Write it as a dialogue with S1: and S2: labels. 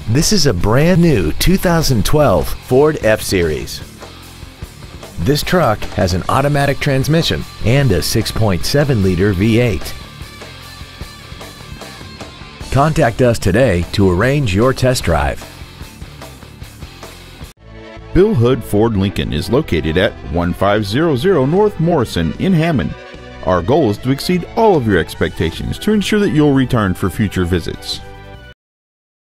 S1: This is a brand new 2012 Ford F-Series. This truck has an automatic transmission and a 6.7-liter V8. Contact us today to arrange your test drive.
S2: Bill Hood Ford Lincoln is located at 1500 North Morrison in Hammond. Our goal is to exceed all of your expectations to ensure that you'll return for future visits.